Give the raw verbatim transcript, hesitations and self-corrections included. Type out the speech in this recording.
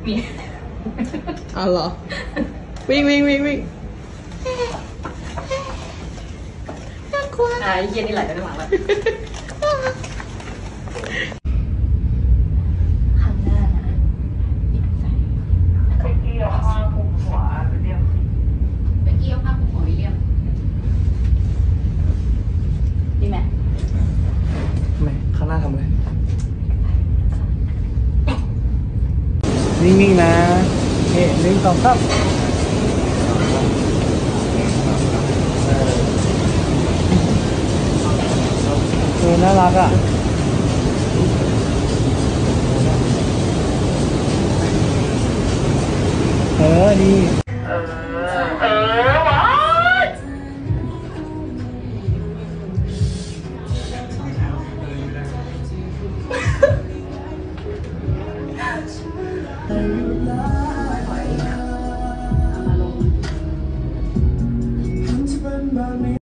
มีอ๋อเหรอวิ่งวิ่งวิ่งวิ่งน่ากลัวอ่าเย็นนี่ไหลไปข้างหลังแล้วข้างหน้านะปิดไฟเมื่อกี้เอาผ้าคลุมหัววิลเลียมเมื่อกี้เอาผ้าคลุมหัววิลเลียมดีไหมทำไมข้างหน้าทำอะไรนิ่งๆนะเฮ้หนึ่งสองสามเออน่ารักอ่ะเออดีเออเออว้าว